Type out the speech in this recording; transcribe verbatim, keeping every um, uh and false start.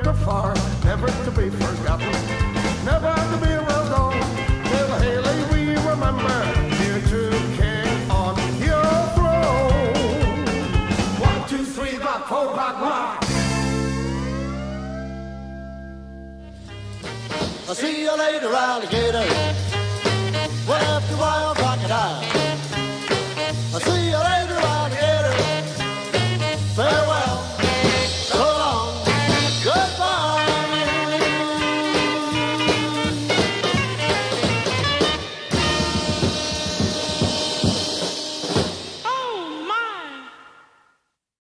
to far, never to be forgotten, never to be well done. Till Haley we remember, here to King on your throne. One, two, three, rock, four, rock, rock. I'll see you later, alligator. Well, after a while, crocodile.